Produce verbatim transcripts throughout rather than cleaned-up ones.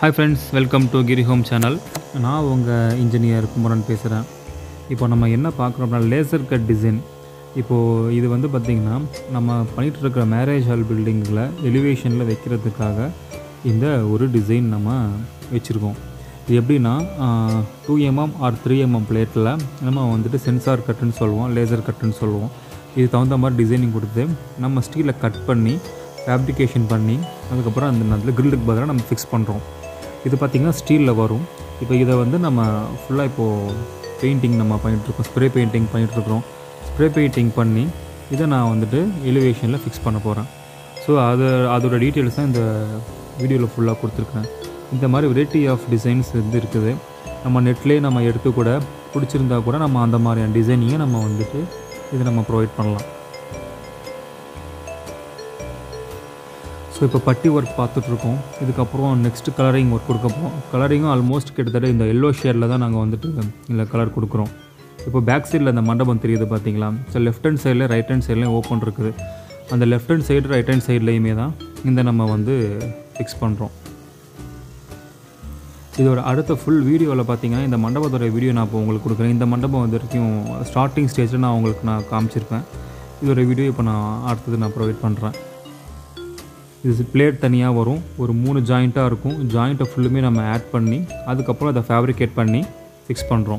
Hi friends, welcome to Giri Home channel. நான் உங்கள் engineer Kumaran பேசுகிறேன். இப்போ நம்ம என்ன பார்க்குறோம்னா லேசர் கட் டிசைன். இப்போது இது வந்து பார்த்திங்கன்னா நம்ம பண்ணிகிட்டு இருக்கிற மேரேஜ் ஹால் பில்டிங்கில் எலிவேஷனில் வைக்கிறதுக்காக இந்த ஒரு டிசைன் நம்ம வச்சுருக்கோம். இது எப்படின்னா two mm or three mm பிளேட்டில் நம்ம வந்துட்டு சென்சார் கட்டுன்னு சொல்லுவோம், லேசர் கட்டுன்னு சொல்லுவோம். இது தகுந்த மாதிரி டிசைனிங் கொடுத்து நம்ம ஸ்டீலை கட் பண்ணி ஃபேப்ரிகேஷன் பண்ணி அதுக்கப்புறம் அந்த நேரத்தில் கிரில்லுக்கு பதிலாக நம்ம ஃபிக்ஸ் பண்ணுறோம். இது பார்த்திங்கன்னா ஸ்டீலில் வரும். இப்போ இதை வந்து நம்ம ஃபுல்லாக இப்போது பெயிண்டிங் நம்ம பண்ணிகிட்ருக்கோம், ஸ்ப்ரே பெயிண்டிங் பண்ணிகிட்ருக்குறோம். ஸ்ப்ரே பெயிண்டிங் பண்ணி இதை நான் வந்துட்டு எலிவேஷனில் ஃபிக்ஸ் பண்ண போகிறேன். ஸோ அது அதோட டீட்டெயில்ஸ் தான் இந்த வீடியோவில் ஃபுல்லாக கொடுத்துருக்கேன். இந்த மாதிரி வெரைட்டி ஆஃப் டிசைன்ஸ் வந்து இருக்குது. நம்ம நெட்லேயே நம்ம எடுத்து கூட பிடிச்சிருந்தா கூட நம்ம அந்த மாதிரியான டிசைனிங்கை நம்ம வந்துட்டு இதை நம்ம ப்ரொவைட் பண்ணலாம். ஸோ இப்போ பட்டி ஒர்க் பார்த்துட்ருக்கோம். இதுக்கப்புறம் நெக்ஸ்ட்டு கலரிங் ஒர்க் கொடுக்க போகிறோம். கலரிங்கும் ஆல்மோஸ்ட் கிட்டத்தட்ட இந்த எல்லோ ஷேடில் தான் நாங்கள் வந்துட்டு இல்லை கலர் கொடுக்குறோம். இப்போ பேக் சைடில் அந்த மண்டபம் தெரியுது பார்த்தீங்களா? ஸோ லெஃப்ட் ஹேண்ட் சைடில் ரைட் ஹேண்ட் சைட்லேயும் ஓப்பன் இருக்குது. அந்த left hand side right hand சைட்லேயுமே தான் இந்த நம்ம வந்து ஃபிக்ஸ் பண்ணுறோம். இதோட அடுத்த ஃபுல் வீடியோவில் பார்த்தீங்கன்னா இந்த மண்டபத்தோட வீடியோ நான் இப்போ உங்களுக்கு கொடுக்குறேன். இந்த மண்டபம் வந்து வரைக்கும் ஸ்டார்டிங் ஸ்டேஜில் நான் உங்களுக்கு நான் காமிச்சிருப்பேன். இதோட வீடியோ இப்போ நான் அடுத்தது நான் ப்ரொவைட் பண்ணுறேன். இது பிளேட் தனியாக வரும், ஒரு மூணு ஜாயிண்ட்டாக இருக்கும். ஜாயிண்ட்டை ஃபுல்லுமே நம்ம ஆட் பண்ணி அதுக்கப்புறம் அதை ஃபேப்ரிகேட் பண்ணி ஃபிக்ஸ் பண்ணுறோம்.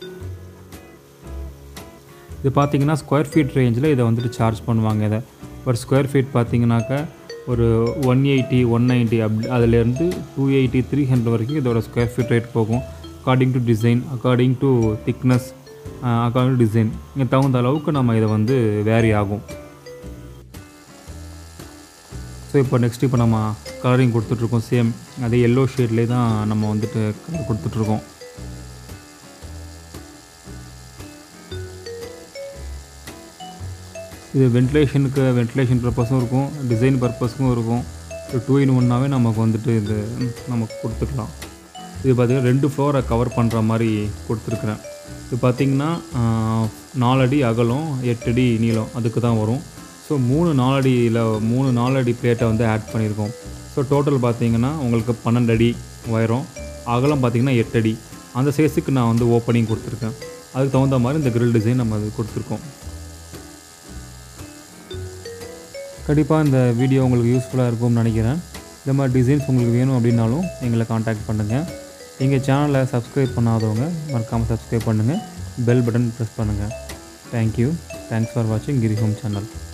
இது பார்த்திங்கன்னா ஸ்கொயர் ஃபீட் ரேஞ்சில் இதை வந்துட்டு சார்ஜ் பண்ணுவாங்க. இதை ஒரு ஸ்கொயர் ஃபீட் பார்த்திங்கனாக்கா ஒரு ஒன் எயிட்டி ஒன் நைன்ட்டி அப்படி அதிலேருந்து டூ எயிட்டி த்ரீ ஹண்ட்ரட் வரைக்கும் இதோட ஸ்கொயர் ஃபீட் ரேட் போகும். According to design, according to thickness, according to design இங்கே தகுந்த அளவுக்கு நம்ம இதை வந்து வேரி ஆகும். ஸோ இப்போ நெக்ஸ்ட் இப்போ நம்ம கலரிங் கொடுத்துட்ருக்கோம். சேம் அதே எல்லோ ஷேட்லேயே தான் நம்ம வந்துட்டு கலர் கொடுத்துட்ருக்கோம். இது வென்டிலேஷனுக்கு வென்டிலேஷன் பர்பஸும் இருக்கும், டிசைன் பர்பஸுக்கும் இருக்கும். டூ இன் ஒன்னாகவே நமக்கு வந்துட்டு இது நமக்கு கொடுத்துக்கலாம். இது பார்த்திங்கன்னா ரெண்டு ஃப்ளோரை கவர் பண்ணுற மாதிரி கொடுத்துருக்குறேன். இது பார்த்திங்கன்னா நாலடி அகலம் எட்டு அடி நீளம் அதுக்கு தான் வரும். ஸோ மூணு நாலடியில் மூணு நாலடி பிளேட்டை வந்து ஆட் பண்ணியிருக்கோம். ஸோ டோட்டல் பார்த்திங்கன்னா உங்களுக்கு பன்னெண்டு அடி உயரம், அகலம் பார்த்திங்கன்னா எட்டு அடி. அந்த சைஸுக்கு நான் வந்து ஓப்பனிங் கொடுத்துருக்கேன். அதுக்கு தகுந்த மாதிரி இந்த கிரில் டிசைன் நம்ம அது கொடுத்துருக்கோம். கண்டிப்பாக இந்த வீடியோ உங்களுக்கு யூஸ்ஃபுல்லாக இருக்கும்னு நினைக்கிறேன். இந்த மாதிரி டிசைன்ஸ் உங்களுக்கு வேணும் அப்படின்னாலும் எங்களை காண்டாக்ட் பண்ணுங்கள். எங்கள் சேனலை சப்ஸ்கிரைப் பண்ணாதவங்க மறக்காமல் சப்ஸ்கிரைப் பண்ணுங்கள், பெல் பட்டன் ப்ரெஸ் பண்ணுங்கள். தேங்க்யூ. தேங்க்ஸ் ஃபார் வாட்சிங் கிரி ஹோம் சேனல்.